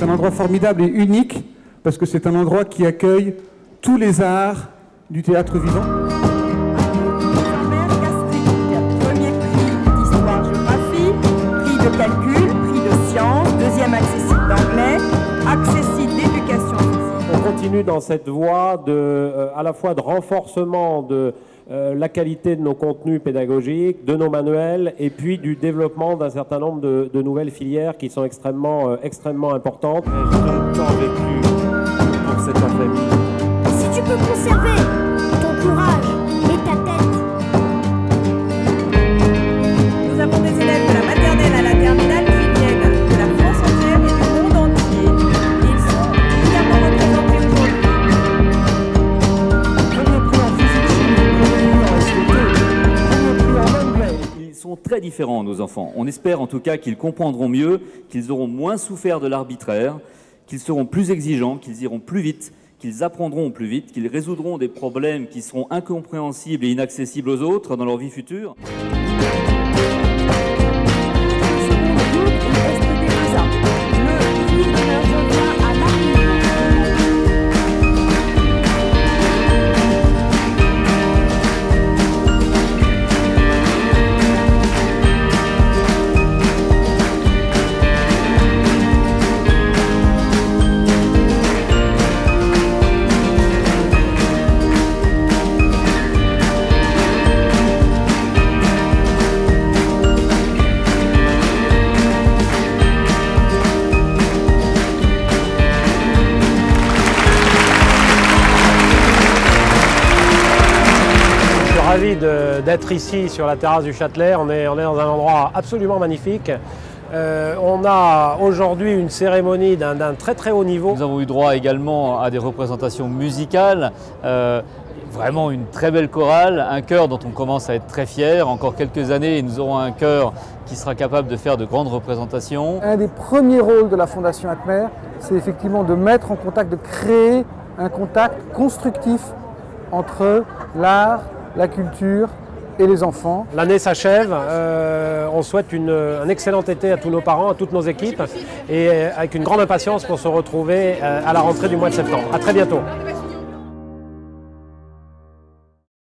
un endroit formidable et unique parce que c'est un endroit qui accueille tous les arts du théâtre vivant. Premier prix d'histoire-géographie, prix de calcul, prix de sciences, deuxième accessible d'anglais, accessible d'éducation physique. On continue dans cette voie à la fois de renforcement de la qualité de nos contenus pédagogiques, de nos manuels, et puis du développement d'un certain nombre de nouvelles filières qui sont extrêmement importantes. J'ai longtemps vécu pour cette famille. Si tu peux conserver ton courage et ta tête. Nous avons des élèves de la maternelle à la terminale qui viennent de la France entière et du monde entier. Ils sont brillamment représentés aujourd'hui. Premier prix en physique, premier prix en SVT, premier prix en anglais. Ils sont très différents, nos enfants. On espère en tout cas qu'ils comprendront mieux, qu'ils auront moins souffert de l'arbitraire, qu'ils seront plus exigeants, qu'ils iront plus vite, qu'ils apprendront plus vite, qu'ils résoudront des problèmes qui seront incompréhensibles et inaccessibles aux autres dans leur vie future. Ravi d'être ici sur la terrasse du Châtelet. On est dans un endroit absolument magnifique. On a aujourd'hui une cérémonie d'un très très haut niveau. Nous avons eu droit également à des représentations musicales, vraiment une très belle chorale, un chœur dont on commence à être très fier. Encore quelques années, nous aurons un chœur qui sera capable de faire de grandes représentations. Un des premiers rôles de la Fondation Atmer, c'est effectivement de mettre en contact, de créer un contact constructif entre l'art, la culture et les enfants. L'année s'achève, on souhaite un excellent été à tous nos parents, à toutes nos équipes et avec une grande impatience pour se retrouver à la rentrée du mois de septembre. À très bientôt.